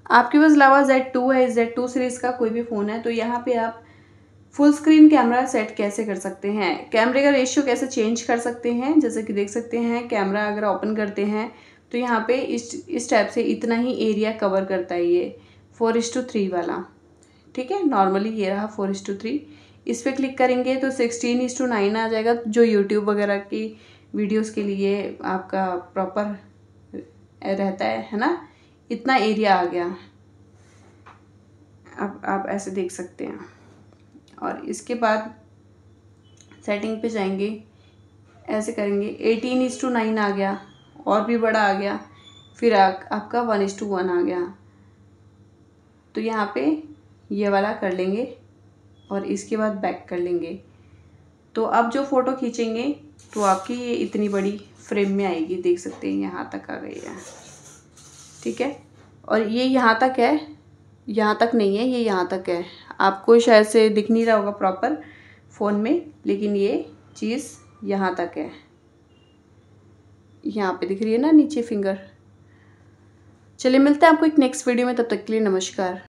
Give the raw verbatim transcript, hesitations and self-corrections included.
आपके पास Lava Z two है, जेड टू सीरीज़ का कोई भी फ़ोन है, तो यहाँ पे आप फुल स्क्रीन कैमरा सेट कैसे कर सकते हैं, कैमरे का रेशियो कैसे चेंज कर सकते हैं। जैसे कि देख सकते हैं कैमरा अगर ओपन करते हैं तो यहाँ पे इस इस टाइप से इतना ही एरिया कवर करता है ये फोर इस टू थ्री वाला। ठीक है, नॉर्मली ये रहा फोर इस टू थ्री। इस पर क्लिक करेंगे तो सिक्सटीन इस टू नाइन आ जाएगा, जो यूट्यूब वगैरह की वीडियोस के लिए आपका प्रॉपर रहता है है ना। इतना एरिया आ गया, अब आप ऐसे देख सकते हैं। और इसके बाद सेटिंग पे जाएंगे, ऐसे करेंगे, एटीन इस टू नाइन आ गया, और भी बड़ा आ गया, फिर आ, आपका वन इस टू वन आ गया। तो यहाँ पे ये वाला कर लेंगे और इसके बाद बैक कर लेंगे। तो अब जो फ़ोटो खींचेंगे तो आपकी ये इतनी बड़ी फ्रेम में आएगी, देख सकते हैं यहाँ तक आ गई है। ठीक है, और ये यहाँ तक है, यहाँ तक नहीं है, ये यहाँ तक है। आपको शायद से दिख नहीं रहा होगा प्रॉपर फ़ोन में, लेकिन ये चीज़ यहाँ तक है, यहाँ पे दिख रही है ना नीचे फिंगर। चलिए मिलते हैं आपको एक नेक्स्ट वीडियो में, तब तक के लिए नमस्कार।